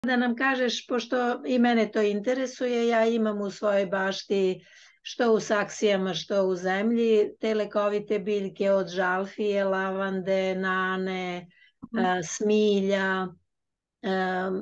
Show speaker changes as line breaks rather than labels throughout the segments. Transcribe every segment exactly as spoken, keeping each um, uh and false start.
Da nam kažeš, pošto i mene to interesuje, ja imam u svojoj bašti što u saksijama, što u zemlji, te lekovite biljke od žalfije, lavande, nane, a, smilja, a,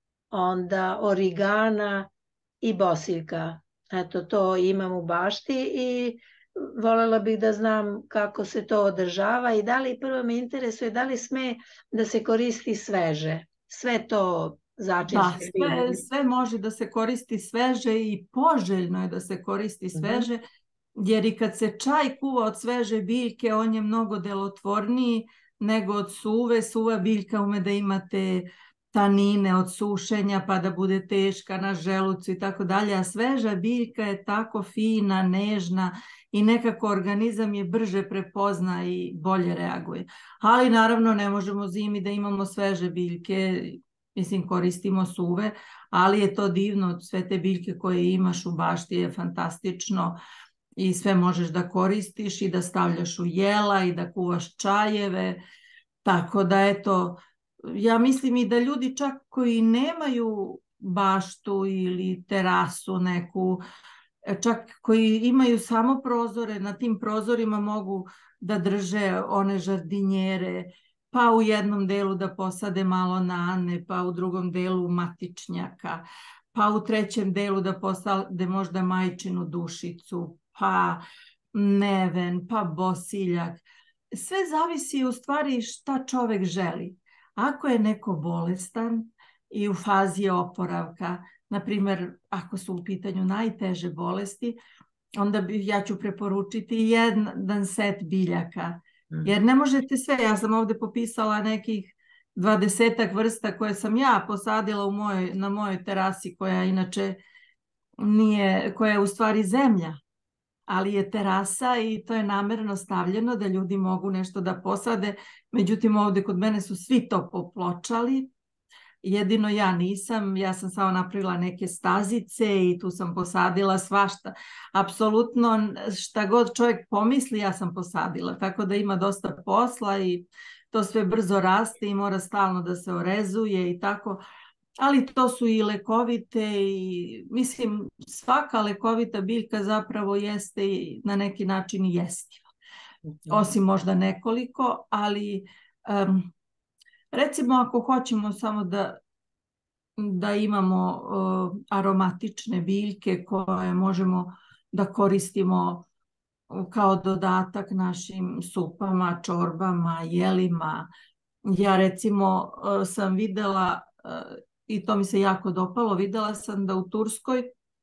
onda origana i bosiljka. Eto, to imam u bašti i volela bih da znam kako se to održava i da li, prvo me interesuje, da li sme da se koristi sveže, sve to
Da,
začinske
sve,
bilje.
sve može da se koristi sveže i poželjno je da se koristi sveže, jer i kad se čaj kuva od sveže biljke, on je mnogo delotvorniji nego od suve. Suva biljka ume da imate tanine od sušenja pa da bude teška na želucu i tako dalje, a sveža biljka je tako fina, nežna i nekako organizam je brže prepozna i bolje reaguje. Ali naravno ne možemo zimi da imamo sveže biljke, mislim koristimo suve, ali je to divno, sve te biljke koje imaš u bašti je fantastično i sve možeš da koristiš i da stavljaš u jela i da kuvaš čajeve, tako da eto, ja mislim i da ljudi čak koji nemaju baštu ili terasu neku, čak koji imaju samo prozore, na tim prozorima mogu da drže one žardinjere, pa u jednom delu da posade malo nane, pa u drugom delu matičnjaka, pa u trećem delu da posade možda majčinu dušicu, pa neven, pa bosiljak. Sve zavisi u stvari šta čovek želi. Ako je neko bolestan i u fazi oporavka, na primjer ako su u pitanju najteže bolesti, onda bi, ja ću preporučiti jedan set biljaka. Jer ne možete sve, ja sam ovdje popisala nekih dvadesetak vrsta koje sam ja posadila u mojoj, na mojoj terasi, koja inače nije, koja je u stvari zemlja, ali je terasa i to je namerno stavljeno da ljudi mogu nešto da posade. Međutim, ovdje kod mene su svi to popločali, jedino ja nisam, ja sam samo napravila neke stazice i tu sam posadila svašta. Apsolutno šta god čovjek pomisli, ja sam posadila, tako da ima dosta posla i to sve brzo raste i mora stalno da se orezuje i tako. Ali to su i lekovite i mislim svaka lekovita biljka zapravo jeste i na neki način jestiva. Osim možda nekoliko, ali um, recimo ako hoćemo samo da, da imamo uh, aromatične biljke koje možemo da koristimo kao dodatak našim supama, čorbama, jelima. Ja recimo uh, sam videla uh, i to mi se jako dopalo, videla sam da u Turskoj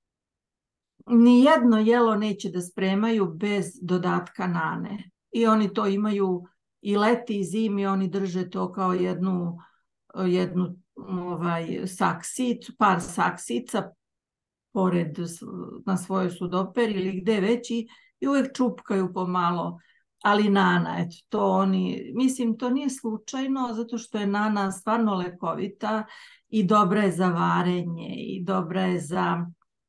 nijedno jelo neće da spremaju bez dodatka nane. I oni to imaju i leti i zimi, oni drže to kao jednu, jednu ovaj, saksicu, par saksica pored na svojoj sudoperi ili gde već i, i uvek čupkaju pomalo. Ali nana, eto, to oni, mislim, to nije slučajno, zato što je nana stvarno lekovita i dobra je za varenje i dobra je za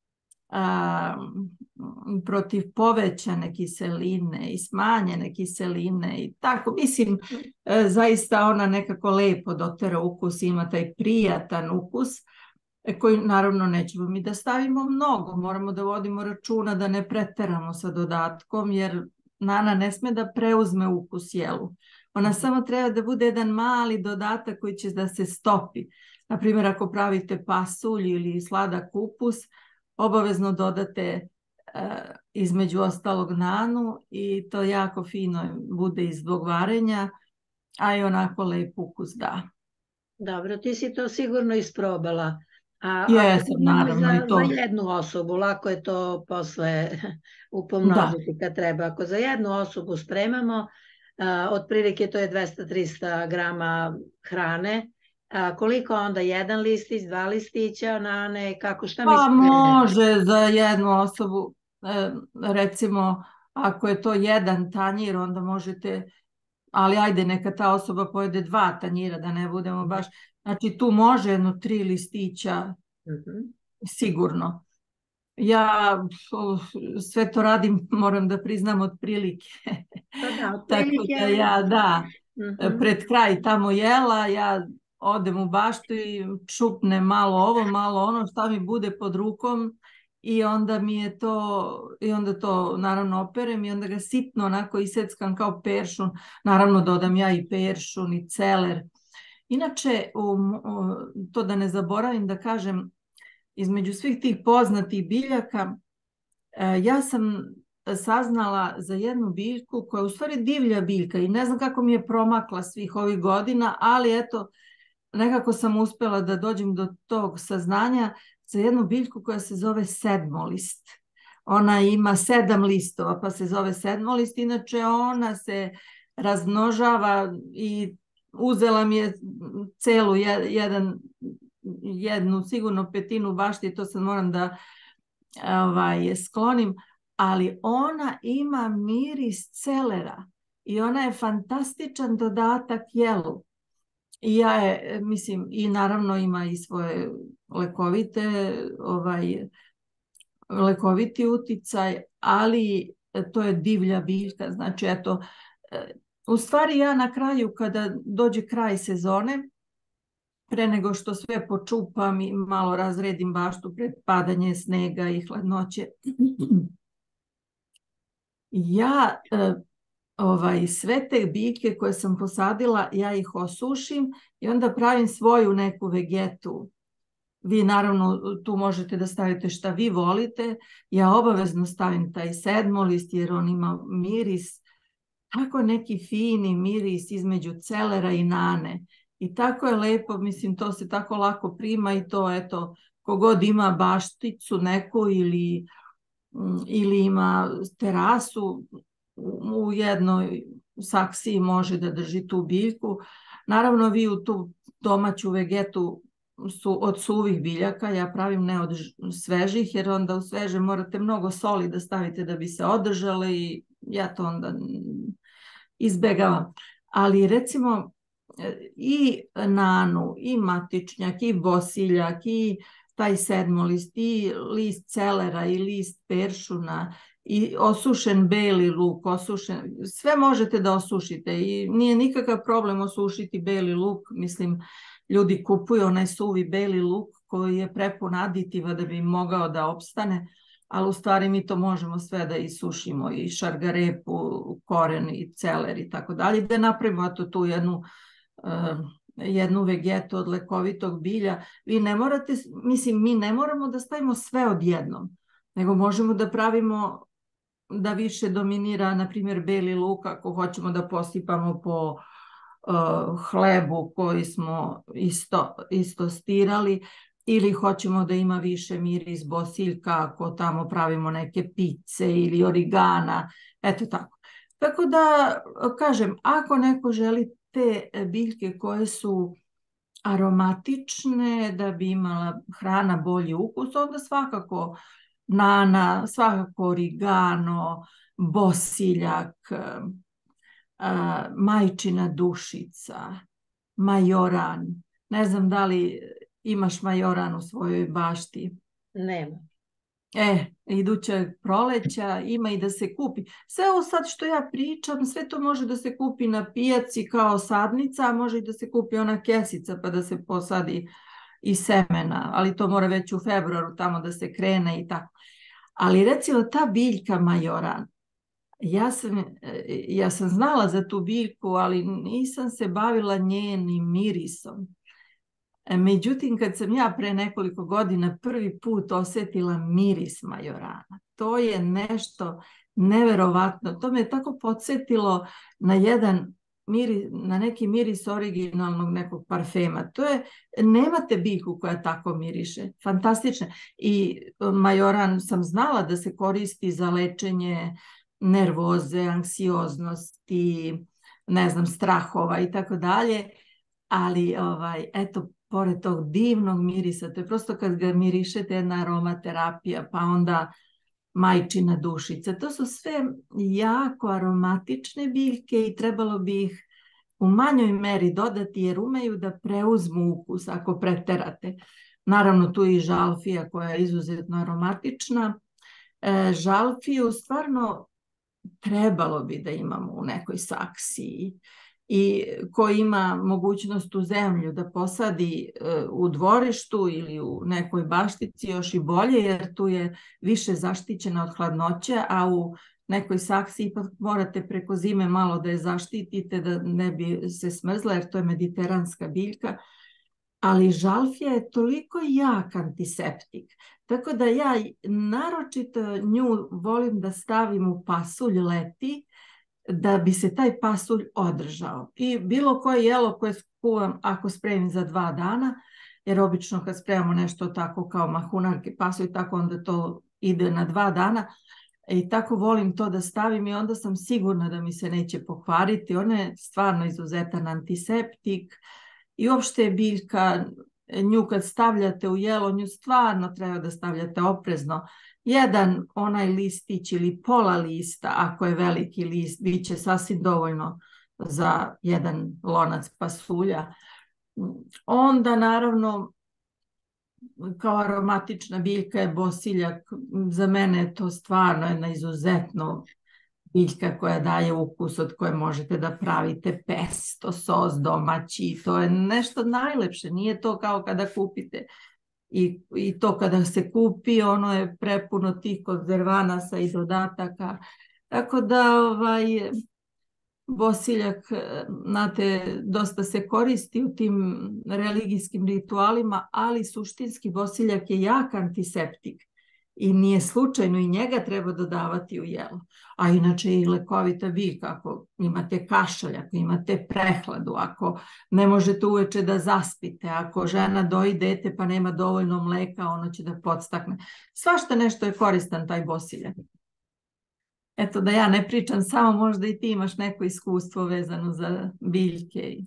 a, protiv povećane kiseline i smanjene kiseline i tako. Mislim, e, zaista ona nekako lepo dotera ukus, ima taj prijatan ukus, e, koji naravno nećemo mi da stavimo mnogo, moramo da vodimo računa da ne preteramo sa dodatkom, jer nana ne sme da preuzme ukus jelu. Ona samo treba da bude jedan mali dodatak koji će da se stopi. Naprimjer, ako pravite pasulj ili sladak kupus, obavezno dodate uh, između ostalog nanu i to jako fino bude iz zbog varenja, a i onako lep ukus da.
Dobro, ti si to sigurno isprobala. A
Jesam, naravno,
za,
i to.
za jednu osobu, lako je to posle upomnožiti da. Kad treba. Ako za jednu osobu spremamo, a, otprilike to je dvesta do trista grama hrane, a, koliko onda jedan listić, dva listića nane, kako, šta
pa
mislite?
može za jednu osobu, e, recimo, ako je to jedan tanjir, onda možete, ali ajde, neka ta osoba pojede dva tanjira, da ne budemo baš, znači tu može jedno tri listića, uh-huh. Sigurno. Ja sve to radim, moram da priznam, od prilike.
Pa da, od
Tako
prilike.
da ja, da, uh-huh. Pred kraj tamo jela, ja odem u baštu i čupnem malo ovo, malo ono, šta mi bude pod rukom i onda mi je to, i onda to naravno operem i onda ga sitno onako iseckam kao peršun. Naravno dodam ja i peršun i celer. Inače, to da ne zaboravim da kažem, između svih tih poznatih biljaka, ja sam saznala za jednu biljku koja je u stvari divlja biljka i ne znam kako mi je promakla svih ovih godina, ali eto, nekako sam uspjela da dođem do tog saznanja za jednu biljku koja se zove sedmolist. Ona ima sedam listova pa se zove sedmolist, inače ona se razmnožava i uzela mi je celu jedan, jednu sigurno petinu bašti, to sad moram da ovaj, sklonim, ali ona ima miris celera i ona je fantastičan dodatak jelu. I ja je, mislim, i naravno ima i svoje lekovite, ovaj, lekoviti uticaj, ali to je divlja biljka. Znači, eto, u stvari ja na kraju, kada dođe kraj sezone, pre nego što sve počupam i malo razredim baštu pred padanje snega i hladnoće, ja ovaj, sve te biljke koje sam posadila, ja ih osušim i onda pravim svoju neku vegetu. Vi naravno tu možete da stavite šta vi volite. Ja obavezno stavim taj sedmolist jer on ima miris, tako neki fini miris između celera i nane. I tako je lepo, mislim, to se tako lako prima i to, eto, kogod ima bašticu neku ili, ili ima terasu, u jednoj saksiji može da drži tu biljku. Naravno, vi u tu domaću vegetu su od suvih biljaka, ja pravim ne od svežih, jer onda u sveže morate mnogo soli da stavite da bi se održale i ja to onda izbegavam. Ali recimo i nanu, i matičnjak, i bosiljak, i taj sedmolist, i list celera, i list peršuna, i osušen beli luk, osušen, sve možete da osušite i nije nikakav problem osušiti beli luk, mislim, ljudi kupuju onaj suvi beli luk koji je prepun aditiva da bi mogao da opstane, ali u stvari mi to možemo sve da isušimo, i šargarepu, koren, i celer i tako dalje, da napravimo to tu jednu, uh, jednu vegetu od lekovitog bilja. Vi ne morate, mislim, mi ne moramo da stavimo sve odjednom, nego možemo da pravimo da više dominira, na primjer, beli luk, ako hoćemo da posipamo po uh, hlebu koji smo isto, isto stirali, ili hoćemo da ima više miris bosiljka, ako tamo pravimo neke pice ili origana, eto tako. Tako da, kažem, ako neko želi te biljke koje su aromatične, da bi imala hrana bolji ukus, onda svakako nana, svakako origano, bosiljak, majčina dušica, majoran. Ne znam da li imaš majoran u svojoj bašti.
Nema.
E, idućeg proleća ima i da se kupi. Sve ovo sad što ja pričam, sve to može da se kupi na pijaci kao sadnica, a može i da se kupi ona kesica pa da se posadi i semena, ali to mora već u februaru tamo da se krene i tako. Ali recimo ta biljka majoran, ja sam, ja sam znala za tu biljku, ali nisam se bavila njenim mirisom. Međutim, kad sam ja pre nekoliko godina prvi put osjetila miris majorana, to je nešto neverovatno. To me je tako podsjetilo na jedan miris, na neki miris originalnog nekog parfema. To je, nemate biljku koja tako miriše. Fantastična. I majoran sam znala da se koristi za lečenje nervoze, anksioznosti, ne znam, strahova i tako dalje. Ali, ovaj, eto, pored tog divnog mirisa, to je prosto kad ga mirišete jedna aromaterapija, pa onda majčina dušica. To su sve jako aromatične biljke i trebalo bi ih u manjoj meri dodati jer umeju da preuzmu ukus ako preterate. Naravno tu i žalfija koja je izuzetno aromatična. E, žalfiju stvarno trebalo bi da imamo u nekoj saksiji. i ko ima mogućnost u zemlju da posadi u dvorištu ili u nekoj baštici, još i bolje, jer tu je više zaštićena od hladnoće, a u nekoj saksi ipak morate preko zime malo da je zaštitite da ne bi se smrzla, jer to je mediteranska biljka. Ali žalfija je toliko jak antiseptik, tako da ja naročito nju volim da stavim u pasulj leti, da bi se taj pasulj održao. I bilo koje jelo koje skuvam ako spremim za dva dana, jer obično kad spremamo nešto tako kao mahunarke, pasulj, tako onda to ide na dva dana. I tako volim to da stavim i onda sam sigurna da mi se neće pokvariti. Ona je stvarno izuzetan antiseptik i uopšte je biljka, nju kad stavljate u jelo, nju stvarno treba da stavljate oprezno. Jedan onaj listić ili pola lista, ako je veliki list, bit će sasvim dovoljno za jedan lonac pasulja. Onda naravno kao aromatična biljka je bosiljak. Za mene je to stvarno jedna izuzetno biljka koja daje ukus, od koje možete da pravite pesto, sos domaći. To je nešto najlepše. Nije to kao kada kupite. I, i to kada se kupi, ono je prepuno tih konzervanasa i dodataka. Tako da ovaj, bosiljak, znate, dosta se koristi u tim religijskim ritualima, ali suštinski bosiljak je jak antiseptik i nije slučajno i njega treba dodavati u jelo. A inače i lekovita biljka, ako imate kašalj, ako imate prehladu, ako ne možete uveče da zaspite, ako žena doji dete pa nema dovoljno mleka, ono će da podstakne. Svašta nešto je koristan taj bosiljak. Eto, da ja ne pričam, samo možda i ti imaš neko iskustvo vezano za biljke.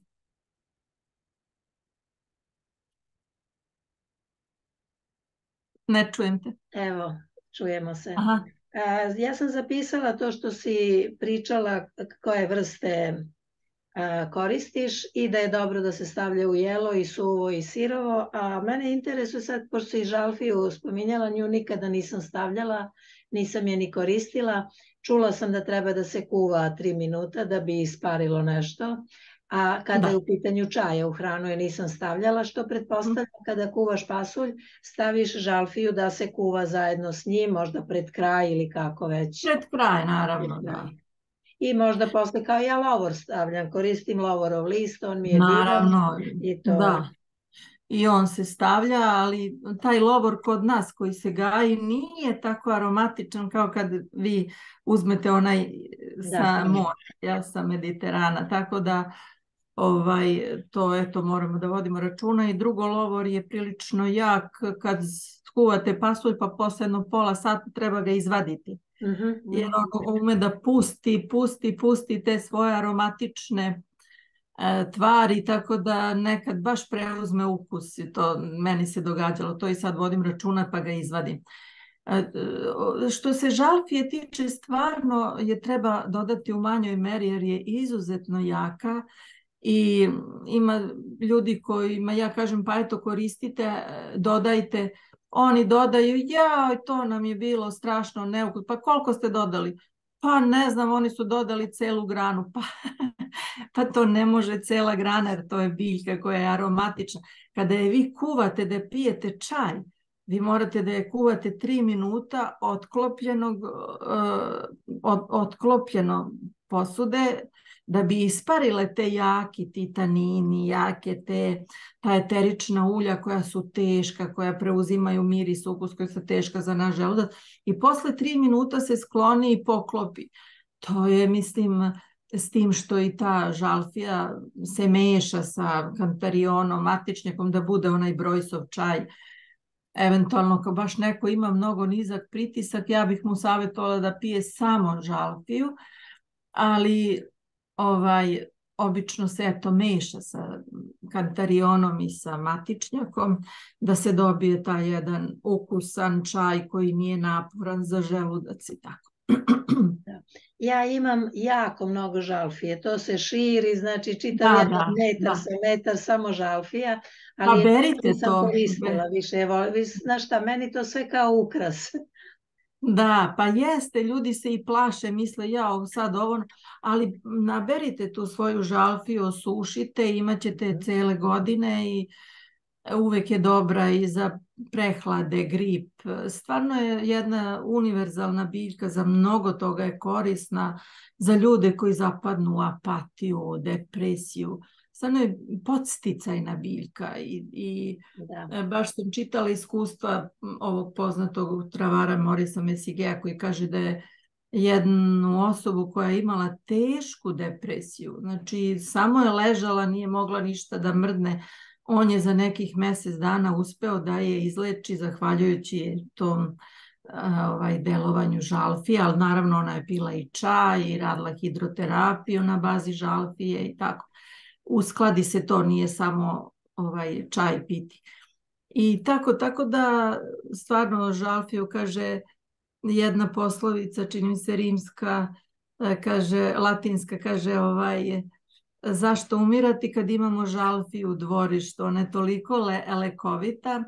Ne čujem te.
Evo, čujemo se.
Aha.
A, ja sam zapisala to što si pričala koje vrste a, koristiš i da je dobro da se stavlja u jelo i suvo i sirovo, a mene interesuje sad, pošto si žalfiju spominjala, nju nikada nisam stavljala, nisam je ni koristila. Čula sam da treba da se kuva tri minuta da bi isparilo nešto, a kada da. je u pitanju čaja u hranu je nisam stavljala, što pretpostavljam kada kuvaš pasulj, staviš žalfiju da se kuva zajedno s njim, možda pred kraj ili kako već.
Pred kraj, naravno, pred kraj. Da.
I možda posle kao ja lovor stavljam, koristim lovorov list, on mi je
naravno,
divan. I to...
da. I on se stavlja, ali taj lovor kod nas koji se gaji nije tako aromatičan kao kad vi uzmete onaj sa mora, ja sa Mediterana, tako da ovaj, to eto moramo da vodimo računa. I drugo, lovor je prilično jak, kad skuvate pasulj pa posle jedno pola sata treba ga izvaditi.
Mm-hmm.
Jer on ume da pusti, pusti, pusti te svoje aromatične tvari, tako da nekad baš preuzme ukus i to meni se događalo, to i sad vodim računa pa ga izvadim. Što se žalfije tiče, stvarno je treba dodati u manjoj meri jer je izuzetno jaka i ima ljudi kojima ja kažem pa eto koristite, dodajte, oni dodaju, ja to nam je bilo strašno neukus, pa koliko ste dodali? Pa ne znam, oni su dodali celu granu, pa, pa to ne može cela grana jer to je biljka koja je aromatična. Kada je vi kuvate da pijete čaj, vi morate da je kuvate tri minuta otklopljenog, od, otklopljeno posude da bi isparile te jaki titanini, jake te, ta eterična ulja koja su teška, koja preuzimaju miris, ukus koja su teška za naš želudac i posle tri minuta se skloni i poklopi. To je, mislim, s tim što i ta žalfija se meša sa kantarionom, matičnjakom da bude onaj brojsov čaj. Eventualno, ako baš neko ima mnogo nizak pritisak, ja bih mu savjetovala da pije samo žalfiju, ali ovaj, obično se eto meša sa kantarionom i sa matičnjakom da se dobije taj jedan ukusan čaj koji nije naporan za želudac i tako.
Ja imam jako mnogo žalfije, to se širi, znači čitav da, jedan da, metar da. sa metar samo žalfija, ali
pa berite
sam
to.
koristila više, evo, znaš šta, meni to sve kao ukras.
Da, pa jeste, ljudi se i plaše, misle ja sad ovo, ali naberite tu svoju žalfiju, osušite, imat ćete cele godine i uvek je dobra i za prehlade, grip. Stvarno je jedna univerzalna biljka, za mnogo toga je korisna, za ljude koji zapadnu u apatiju, depresiju. Stvarno je podsticajna biljka i, i
Da.
baš sam čitala iskustva ovog poznatog travara Morisa Mesigea koji kaže da je jednu osobu koja je imala tešku depresiju, znači samo je ležala, nije mogla ništa da mrdne, on je za nekih mjesec dana uspeo da je izleči zahvaljujući tom ovaj, delovanju žalfije, ali naravno ona je pila i čaj i radila hidroterapiju na bazi žalfije i tako. Uskladi se to, nije samo ovaj, čaj piti. I tako, tako da stvarno žalfiju, kaže jedna poslovica, čini mi se rimska, kaže, latinska, kaže ovaj, zašto umirati kad imamo žalfiju u dvorištu, ona je toliko le, lekovita.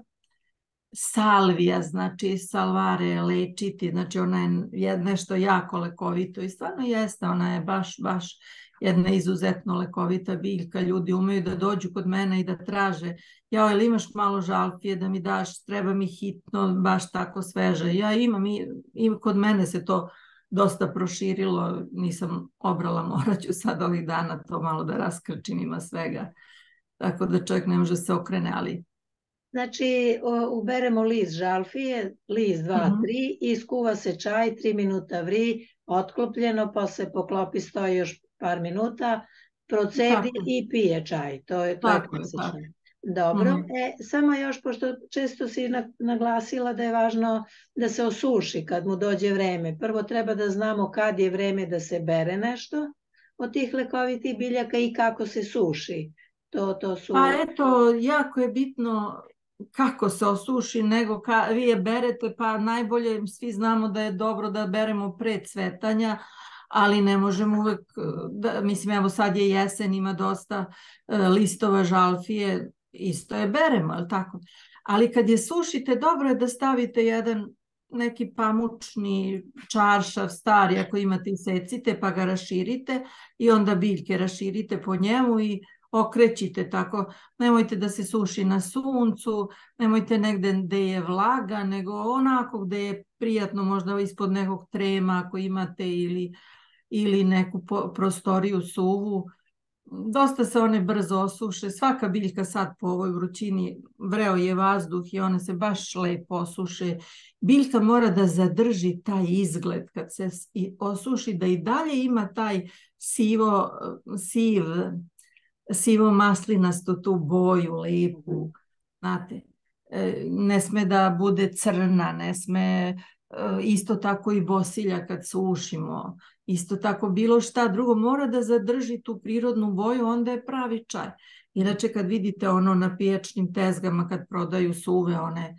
Salvija, znači salvare, lečiti, znači ona je nešto jako lekovito i stvarno jeste, ona je baš, baš jedna izuzetno lekovita biljka, ljudi umeju da dođu kod mene i da traže, ja, ili imaš malo žalfije da mi daš, treba mi hitno, baš tako sveže, ja imam, i, i kod mene se to dosta proširilo, nisam obrala, morat ću sad ovih dana to malo da raskrčim, ima svega, tako da čovjek ne može se okrene, ali...
Znači, uberemo list žalfije, list dva, tri, i skuva se čaj, tri minuta vri, otklopljeno, pa se poklopi, stoji još par minuta, procedi i pije čaj. To je, to je klasično. Dobro, mm. e, samo još, pošto često si naglasila da je važno da se osuši kad mu dođe vreme. Prvo treba da znamo kad je vreme da se bere nešto od tih lekovitih biljaka i kako se suši. To, to su...
Pa eto, jako je bitno kako se osuši, nego ka, vi je berete, pa najbolje, svi znamo da je dobro da beremo pre cvetanja, ali ne možemo uvek, da, mislim, evo sad je jesen, ima dosta uh, listova žalfije, isto je beremo, ali tako. Ali kad je sušite, dobro je da stavite jedan neki pamučni čaršav stari, ako imate i secite, pa ga raširite i onda biljke raširite po njemu i okrećite tako, nemojte da se suši na suncu, nemojte negde gde je vlaga, nego onako gde je prijatno, možda ispod nekog trema ako imate ili, ili neku prostoriju suvu. Dosta se one brzo osuše, svaka biljka sad po ovoj vrućini, vreo je vazduh i one se baš lepo osuše. Biljka mora da zadrži taj izgled kad se osuši, da i dalje ima taj sivo, siv, sivo maslinasto tu boju lepu, znate, ne sme da bude crna, ne sme, isto tako i bosilja kad sušimo, isto tako bilo šta drugo, mora da zadrži tu prirodnu boju, onda je pravi čaj. Inače kad vidite ono na pijačnim tezgama kad prodaju suve one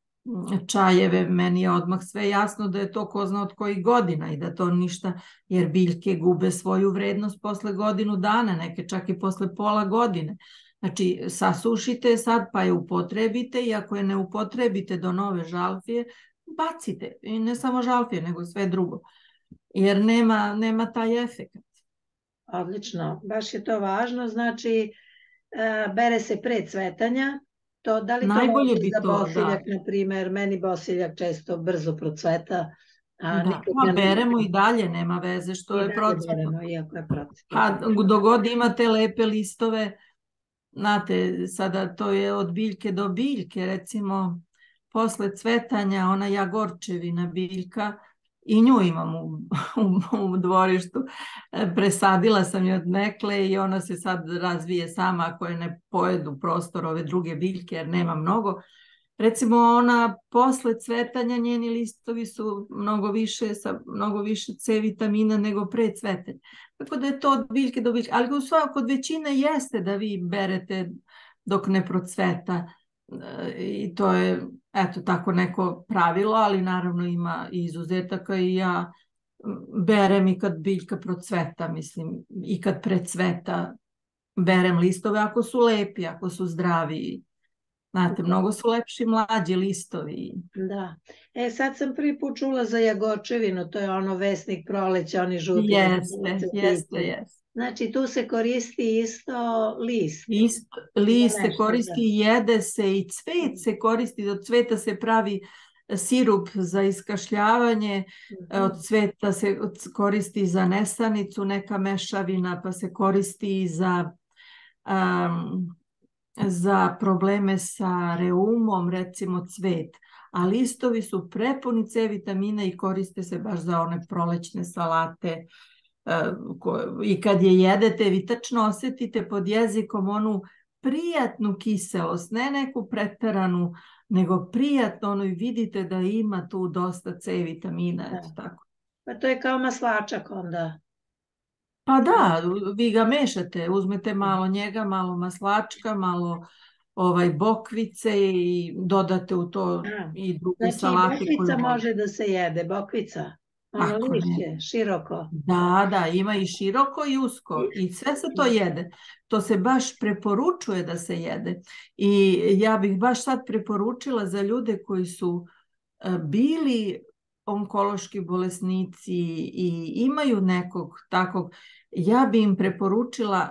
čajeve, meni je odmah sve jasno da je to ko zna od kojih godina i da to ništa, jer biljke gube svoju vrednost posle godinu dana, neke čak i posle pola godine. Znači, sasušite sad pa je upotrebite i ako je ne upotrebite do nove žalfije, bacite. I ne samo žalfije, nego sve drugo. Jer nema, nema taj efekt.
Odlično, baš je to važno. Znači, bere se pre cvetanja. To, da li to
najbolje bi
za
to,
bosiljak,
da.
na primjer, meni bosiljak često brzo procveta. A
da, pa ne... beremo i dalje, nema veze što
I
je procveto.
Beremo, iako je procveto.
A dogod imate lepe listove, znate, sada to je od biljke do biljke, recimo, posle cvetanja, ona jagorčevina biljka, i nju imam u, u, u dvorištu, presadila sam je od nekle i ona se sad razvije sama ako je ne pojedu prostor ove druge biljke jer nema mnogo. Recimo ona posle cvetanja njeni listovi su mnogo više, sa mnogo više C vitamina nego pre cvetanja. Tako da je to od biljke do biljke, ali u svakoj kod većine jeste da vi berete dok ne procveta i to je eto tako neko pravilo, ali naravno ima i izuzetaka i ja berem i kad biljka procveta, mislim, i kad precveta berem listove ako su lepi, ako su zdravi. Znate, mnogo su lepši mlađi listovi.
Da. E, sad sam prvi put čula za jagočevinu, to je ono vesnik proleća, oni žuti.
Jeste, jeste, jeste.
Znači, tu se koristi isto list.
Isto, list se koristi, jede se i cvet se koristi, od cveta se pravi sirup za iskašljavanje, od cveta se koristi za nesanicu, neka mešavina, pa se koristi za, um, za probleme sa reumom, recimo cvet. A listovi su prepuni C vitamina i koriste se baš za one prolećne salate. I kad je jedete, vi tačno osjetite pod jezikom onu prijatnu kiselost, ne neku preteranu, nego prijatno, ono, i vidite da ima tu dosta C vitamina. Eto, tako.
Pa to je kao maslačak onda.
Pa da, vi ga mešate, uzmete malo njega, malo maslačka, malo ovaj bokvice i dodate u to A, i druge
znači,
salate.
Znači bokvica može da se jede, bokvica. Ono lišće, široko.
Da, da, ima i široko i usko i sve se to jede. To se baš preporučuje da se jede. I ja bih baš sad preporučila za ljude koji su bili onkološki bolesnici i imaju nekog takvog, ja bi im preporučila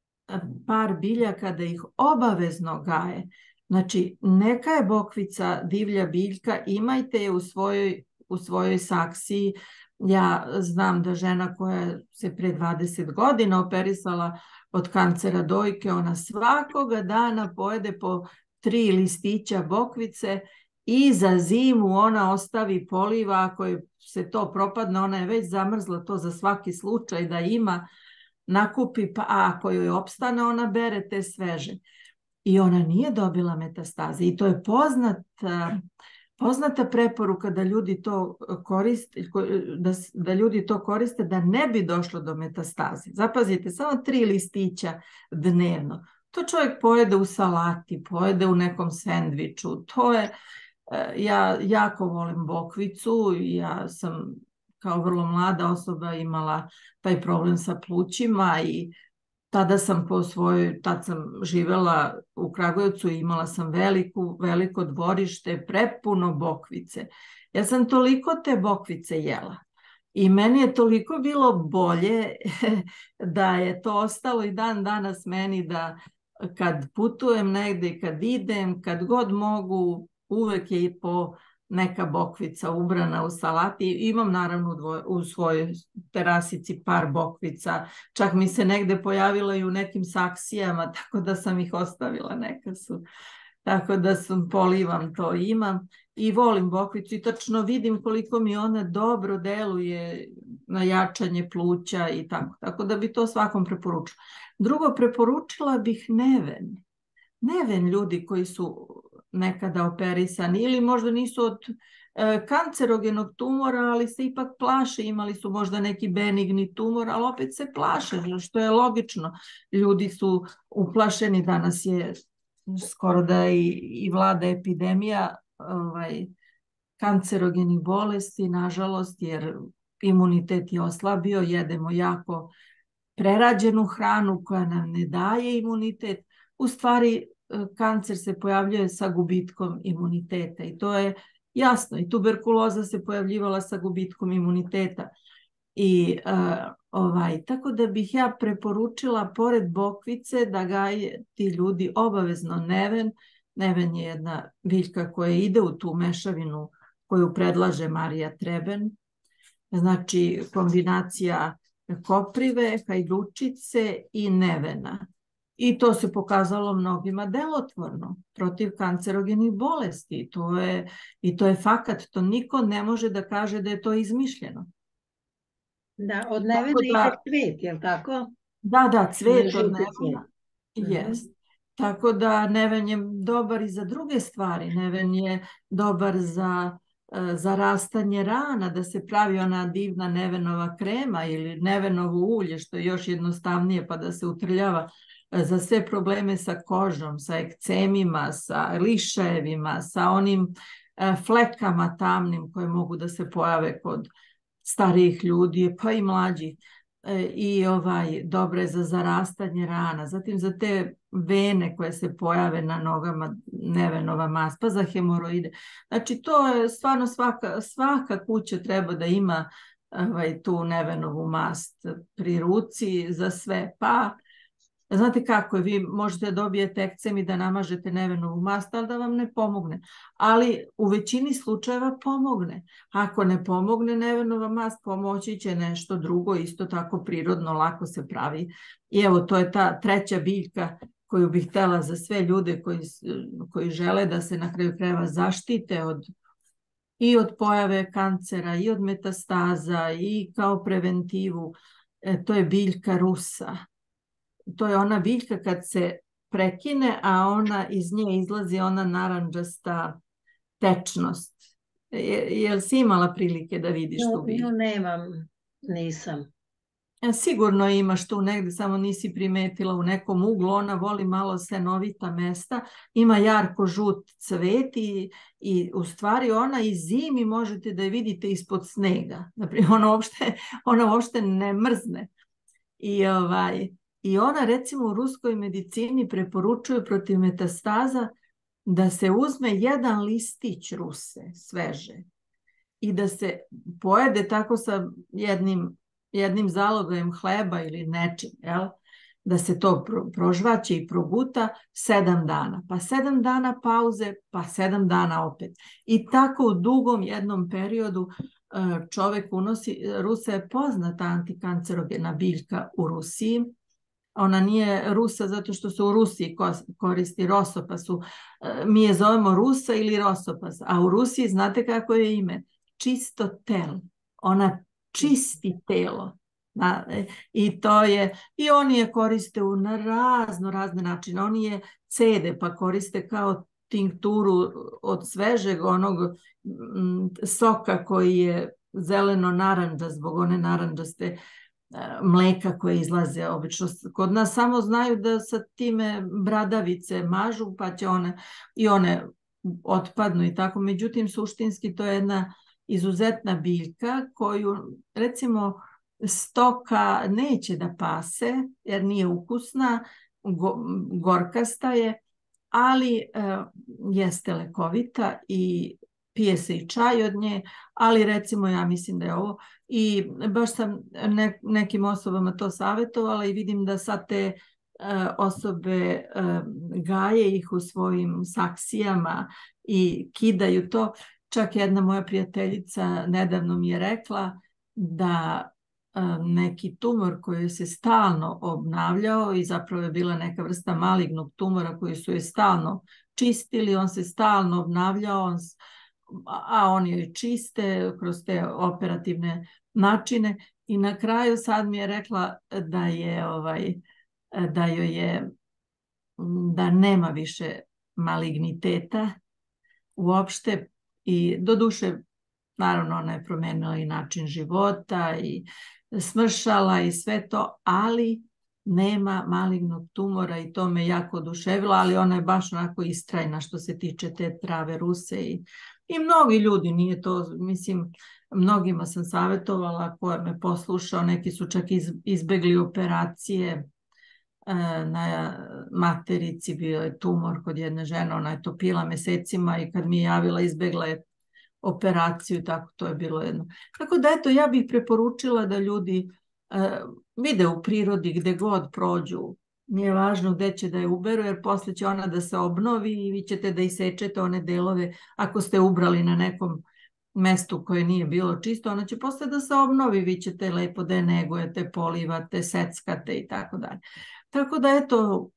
par biljaka da ih obavezno gaje. Znači, neka je bokvica divlja biljka, imajte je u svojoj u svojoj saksiji. Ja znam da žena koja se pre dvadeset godina operisala od kancera dojke, ona svakoga dana pojede po tri listića bokvice i za zimu ona ostavi poliva, ako se to propadne, ona je već zamrzla to za svaki slučaj da ima, nakupi, pa a ako joj opstane, ona bere te sveže. I ona nije dobila metastaze i to je poznata Poznata preporuka da ljudi to koriste, da, da ljudi to koriste da ne bi došlo do metastaze. Zapazite, samo tri listića dnevno. To čovjek pojede u salati, pojede u nekom sendviču. To je, ja jako volim bokvicu, ja sam kao vrlo mlada osoba imala taj problem sa plućima i tada sam po svojoj, tad sam živjela u Kragujevcu i imala sam veliku, veliko dvorište, prepuno bokvice. Ja sam toliko te bokvice jela i meni je toliko bilo bolje da je to ostalo i dan danas meni da kad putujem negdje, kad idem, kad god mogu, uvek je i po neka bokvica ubrana u salati. Imam naravno u, dvoj, u svojoj terasici par bokvica. Čak mi se negde pojavila i u nekim saksijama, tako da sam ih ostavila. Neka su. Tako da sam polivam to imam. I volim bokvicu i tačno vidim koliko mi ona dobro deluje na jačanje pluća i tako. Tako da bi to svakom preporučila. Drugo, preporučila bih neven. Neven ljudi koji su nekada operisani ili možda nisu od e, kancerogenog tumora, ali se ipak plaše, imali su možda neki benigni tumor, ali opet se plaše, što je logično. Ljudi su uplašeni, danas je skoro da i, i vlada epidemija ovaj, kancerogenih bolesti, nažalost, jer imunitet je oslabio, jedemo jako prerađenu hranu koja nam ne daje imunitet. U stvari, kancer se pojavljuje sa gubitkom imuniteta i to je jasno. I tuberkuloza se pojavljivala sa gubitkom imuniteta. I uh, ovaj, tako da bih ja preporučila pored bokvice da gaje ti ljudi obavezno neven. Neven je jedna biljka koja ide u tu mešavinu koju predlaže Marija Treben. Znači kombinacija koprive, hajdučice i nevena. I to se pokazalo mnogima delotvorno protiv kancerogenih bolesti. To je, i to je fakat. To niko ne može da kaže da je to izmišljeno.
Da, od nevena da, ide cvet, je li tako?
Da, da, cvet od nevena. Jest. Uh-huh. Tako da neven je dobar i za druge stvari. Neven je dobar za, za rastanje rana, da se pravi ona divna nevenova krema ili nevenovo ulje, što je još jednostavnije pa da se utrljava za sve probleme sa kožom, sa ekcemima, sa lišajevima, sa onim flekama tamnim koje mogu da se pojave kod starijih ljudi, pa i mlađih. i ovaj, dobra je za zarastanje rana, zatim za te vene koje se pojave na nogama, nevenova mast, pa za hemoroide. Znači to je stvarno svaka, svaka kuća treba da ima ovaj, tu nevenovu mast pri ruci za sve. Pa znate kako je, vi možete dobijete ekcem i da namažete nevenovu mast, ali da vam ne pomogne. Ali u većini slučajeva pomogne. Ako ne pomogne nevenova mast, pomoći će nešto drugo, isto tako prirodno, lako se pravi. I evo, to je ta treća biljka koju bih htjela za sve ljude koji, koji žele da se na kraju krajeva zaštite od, i od pojave kancera, i od metastaza, i kao preventivu. E, to je biljka rusa. To je ona biljka kad se prekine, a ona iz nje izlazi ona narandžasta tečnost. Je, jel si imala prilike da vidiš
No,
tu biljku?
no, nemam, nisam.
Sigurno imaš tu negdje, samo nisi primetila u nekom uglu. Ona voli malo senovita mesta. Ima jarko žut cvet i, i u stvari ona i zimi možete da je vidite ispod snega. Naprimjer, ona uopšte, ona uopšte ne mrzne. I ovaj... I ona recimo u ruskoj medicini preporučuju protiv metastaza da se uzme jedan listić ruse, sveže, i da se pojede tako sa jednim, jednim zalogajem hleba ili nečim, jel? Da se to pro, prožvaće i proguta sedam dana. Pa sedam dana pauze, pa sedam dana opet. I tako u dugom jednom periodu čovjek unosi. Rusa je poznata antikancerogena biljka u Rusiji. Ona nije rusa zato što se u Rusiji koristi rosopasu. Mi je zovemo rusa ili rosopas. A u Rusiji znate kako je ime? Čisto tel. Ona čisti telo. I to je, i oni je koriste u na razno razne načine. Oni je cede pa koriste kao tinkturu od svežeg onog m, soka koji je zeleno narandža zbog one narandžaste mleka koje izlaze obično. Kod nas samo znaju da sa time bradavice mažu pa će one i one otpadnu i tako. Međutim, suštinski to je jedna izuzetna biljka koju recimo stoka neće da pase jer nije ukusna, go, gorkasta je, ali e, jeste lekovita i pije se i čaj od nje, ali recimo ja mislim da je ovo i baš sam ne, nekim osobama to savjetovala i vidim da sad te uh, osobe uh, gaje ih u svojim saksijama i kidaju to. Čak jedna moja prijateljica nedavno mi je rekla da uh, neki tumor koji se stalno obnavljao i zapravo je bila neka vrsta malignog tumora koji su je stalno čistili, on se stalno obnavljao, on a oni joj čiste kroz te operativne načine i na kraju sad mi je rekla da je ovaj da joj je da nema više maligniteta uopšte i doduše naravno ona je promenila i način života i smršala i sve to, ali nema malignog tumora i to me jako oduševilo, ali ona je baš onako istrajna što se tiče te trave ruse i I mnogi ljudi, nije to, mislim, mnogima sam savjetovala koje me poslušao, neki su čak iz, izbegli operacije e, na materici, bio je tumor kod jedne žene, ona je to pila mesecima i kad mi je javila izbegla je operaciju, tako to je bilo jedno. Tako da eto, ja bih preporučila da ljudi e, vide u prirodi gde god prođu, nije važno gde će da je uberu, jer posle će ona da se obnovi i vi ćete da isečete one delove. Ako ste ubrali na nekom mestu koje nije bilo čisto, ona će posle da se obnovi, vi ćete lepo da je negujete, polivate, seckate i tako dalje. Tako da eto,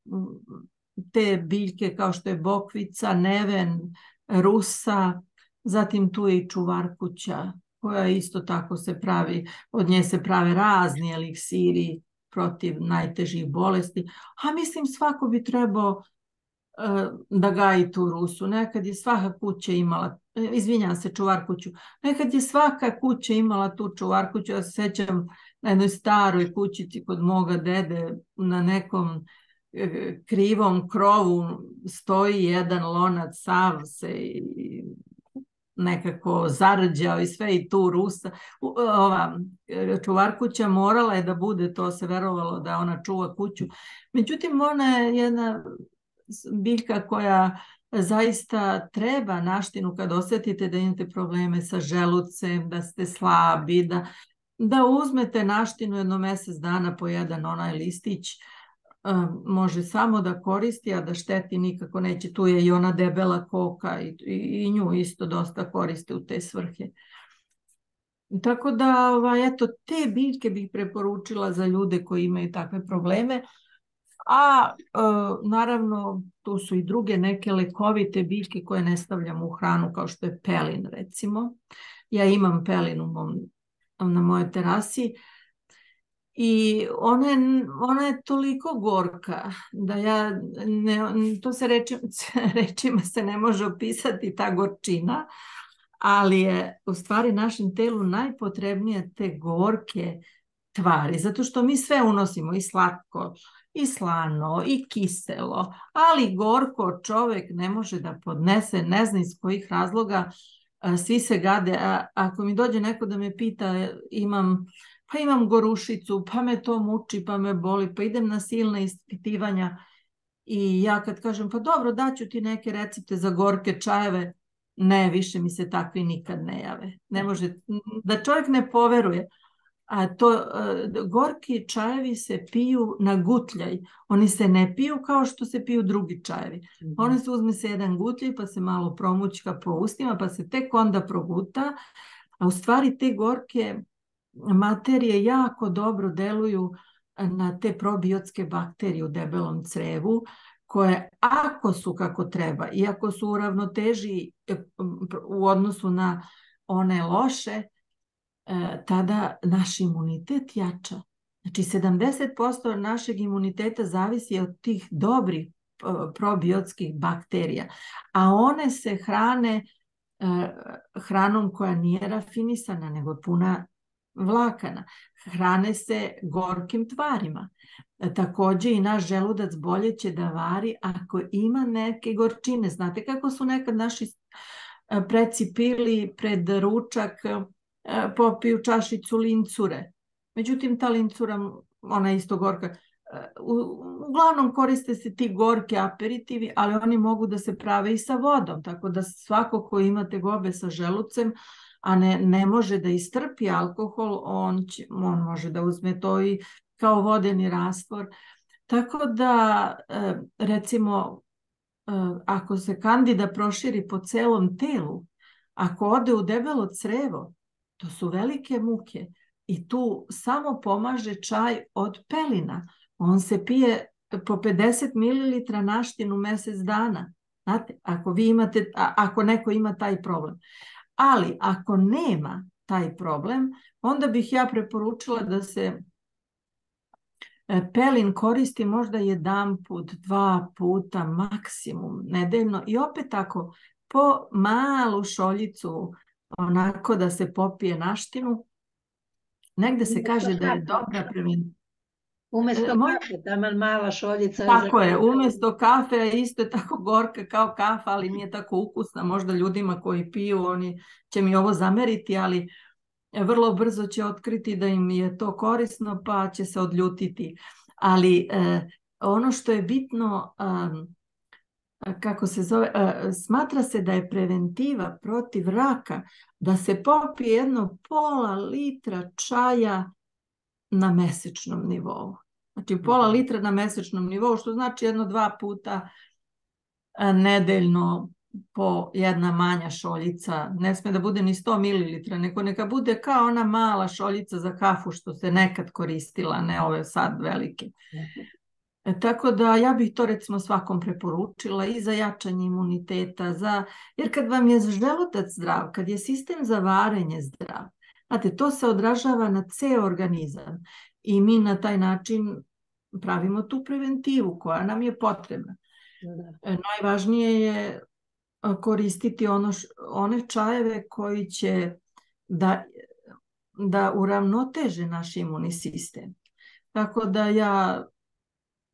te biljke kao što je bokvica, neven, rusa, zatim tu je i čuvarkuća, koja isto tako se pravi, od nje se prave razni eliksiri protiv najtežih bolesti, a mislim svako bi trebao uh, da gaji tu rusu. Nekad je svaka kuća imala, izvinjam se, čuvarkuću, nekad je svaka kuća imala tu čuvarkuću. Ja se sećam na jednoj staroj kućici kod moga dede, na nekom uh, krivom krovu stoji jedan lonac, sav se i nekako zarđao i sve i tu rusa. Ova čuvar kuća morala je da bude, to se verovalo da ona čuva kuću. Međutim, ona je jedna biljka koja zaista treba naštinu kad osjetite da imate probleme sa želucem, da ste slabi, da, da uzmete naštinu jedno mjesec dana po jedan onaj listić. Može samo da koristi, a da šteti nikako neće. Tu je i ona debela koka i, i, i nju isto dosta koriste u te svrhe. Tako da, ovaj, eto, te biljke bih preporučila za ljude koji imaju takve probleme. A e, naravno, tu su i druge neke lekovite biljke koje ne stavljamo u hranu, kao što je pelin, recimo. Ja imam pelin u mom, na mojoj terasi. I ona je, ona je toliko gorka da ja, ne, to se reči, rečima se ne može opisati ta gorčina, ali je u stvari našem telu najpotrebnije te gorke tvari, zato što mi sve unosimo, i slatko, i slano, i kiselo, ali gorko čovjek ne može da podnese, ne znam iz kojih razloga, svi se gade. A ako mi dođe neko da me pita, imam pa imam gorušicu, pa me to muči, pa me boli, pa idem na silna ispitivanja i ja kad kažem pa dobro, daću ti neke recepte za gorke čajeve, ne, više mi se takvi nikad ne jave. Ne može, da čovjek ne poveruje. A to, uh, gorki čajevi se piju na gutljaj. Oni se ne piju kao što se piju drugi čajevi. Mm-hmm. Oni se uzme se jedan gutljaj, pa se malo promućka po ustima, pa se tek onda proguta. A u stvari te gorke materije jako dobro deluju na te probiotske bakterije u debelom crevu, koje ako su kako treba i ako su u ravnoteži u odnosu na one loše, tada naš imunitet jača. Znači sedamdeset posto našeg imuniteta zavisi od tih dobrih probiotskih bakterija, a one se hrane hranom koja nije rafinisana, nego puna vlakana. Hrane se gorkim tvarima. Također i naš želudac bolje će da vari ako ima neke gorčine. Znate kako su nekad naši preci pili pred ručak, popiju čašicu lincure. Međutim, ta lincura, ona je isto gorka. Uglavnom koriste se ti gorki aperitivi, ali oni mogu da se prave i sa vodom. Tako da svako ko ima tegobe sa želucem, a ne, ne može da istrpi alkohol, on, će, on može da uzme to i kao vodeni rastvor. Tako da, recimo, ako se kandida proširi po celom telu, ako ode u debelo crevo, to su velike muke i tu samo pomaže čaj od pelina. On se pije po pedeset mililitara naštinu mjesec dana. Znate, ako vi imate, ako neko ima taj problem. Ali ako nema taj problem, onda bih ja preporučila da se pelin koristi možda jedan put, dva puta maksimum nedeljno i opet tako po malu šoljicu, onako da se popije naštinu. Negde se kaže da je dobra preventiva.
Umjesto kafe, taman mala šoljica.
Tako je, umjesto kafe isto je tako gorka kao kafa, ali nije tako ukusna. Možda ljudima koji piju, oni će mi ovo zameriti, ali vrlo brzo će otkriti da im je to korisno, pa će se odljutiti. Ali eh, ono što je bitno, um, kako se zove, uh, smatra se da je preventiva protiv raka da se popije jedno pola litra čaja na mesečnom nivou. Znači pola litra na mesečnom nivou, što znači jedno dva puta nedeljno po jedna manja šoljica. Ne sme da bude ni sto mililitara, nego neka bude kao ona mala šoljica za kafu što se nekad koristila, ne ove sad velike. E, tako da ja bih to recimo svakom preporučila i za jačanje imuniteta, za, jer kad vam je želudac zdrav, kad je sistem za varenje zdrav, znate, to se odražava na ceo organizam i mi na taj način pravimo tu preventivu koja nam je potrebna. Da. E, najvažnije je koristiti ono š, one čajeve koji će da, da uravnoteže naš imunni sistem. Tako da ja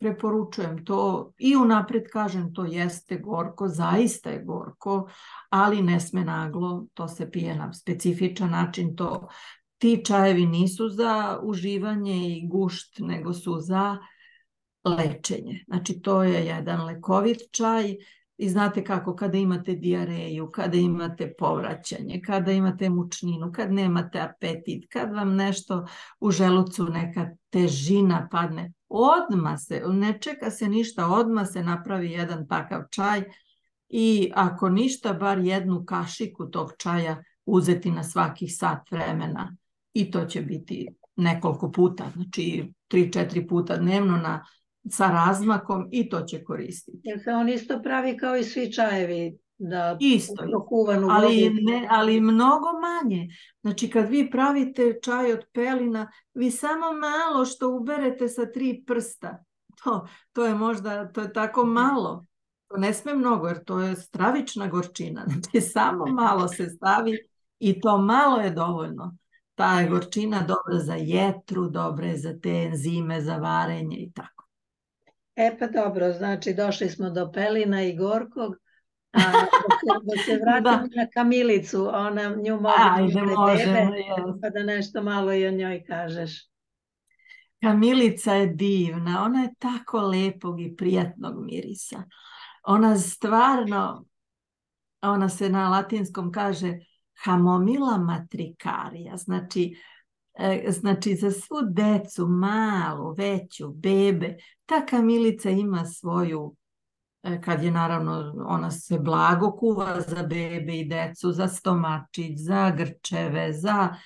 preporučujem to i unaprijed kažem, to jeste gorko, zaista je gorko, ali ne sme naglo, to se pije na specifičan način, to ti čajevi nisu za uživanje i gušt, nego su za lečenje. Znači to je jedan lekovit čaj i znate kako, kada imate dijareju, kada imate povraćanje, kada imate mučninu, kad nemate apetit, kad vam nešto u želucu, neka težina padne, odmah se, ne čeka se ništa, odmah se napravi jedan takav čaj i ako ništa, bar jednu kašiku tog čaja uzeti na svakih sat vremena i to će biti nekoliko puta, znači tri četiri puta dnevno na sa razmakom i to će koristiti.
Jer se on isto pravi kao i svi čajevi, da
isto, ali, ne, ali mnogo manje. Znači kad vi pravite čaj od pelina, vi samo malo što uberete sa tri prsta. To, to je možda, to je tako malo. To ne sme mnogo jer to je stravična gorčina. Znači samo malo se stavi i to malo je dovoljno. Ta je gorčina dobra za jetru, dobra je za te enzime, za varenje i tako.
E pa dobro, znači došli smo do pelina i gorkog, a da, da se vratimo da. na Kamilicu, ona nju mogu
Ajde, možemo,
pa da nešto malo i o njoj kažeš.
Kamilica je divna, ona je tako lepog i prijatnog mirisa. Ona stvarno, ona se na latinskom kaže Chamomilla matricaria, znači Znači za svu decu, malu, veću, bebe, ta kamilica ima svoju, kad je naravno, ona se blago kuva za bebe i decu, za stomačić, za grčeve, za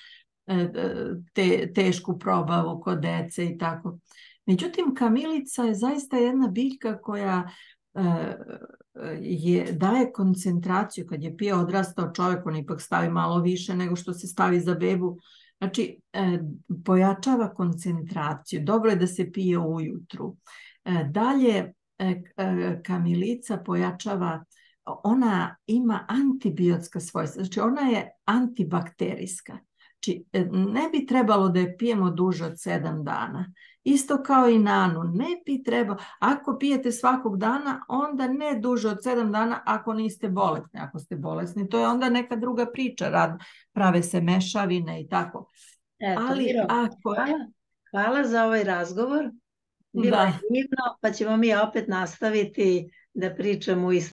te, tešku probavu kod dece i tako. Međutim, kamilica je zaista jedna biljka koja je, daje koncentraciju. Kad je pije odrastao čovjek, on ipak stavi malo više nego što se stavi za bebu. Znači, e, pojačava koncentraciju. Dobro je da se pije ujutru. E, dalje, e, kamilica pojačava, ona ima antibiotska svojstva. Znači, ona je antibakterijska. Znači, ne bi trebalo da je pijemo duže od sedam dana. Isto kao i nanu. Ne bi trebalo. Ako pijete svakog dana, onda ne duže od sedam dana ako niste bolesni. Ako ste bolesni, to je onda neka druga priča. Rad, prave se mešavine i tako.
Eto, ali Miro, ako... hvala, hvala za ovaj razgovor. Bilo da. je divno, pa ćemo mi opet nastaviti da pričamo u